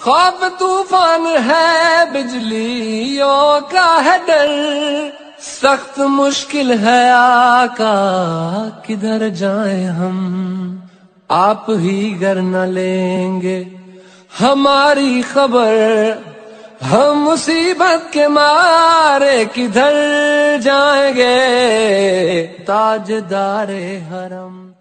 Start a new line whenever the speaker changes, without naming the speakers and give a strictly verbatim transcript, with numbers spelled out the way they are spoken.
खौफ तूफान है, बिजलियों का है डर, सख्त मुश्किल है आका, किधर जाएं हम। आप ही गर न लेंगे हमारी खबर, हम मुसीबत के मारे किधर जाएंगे। ताजदारे हरम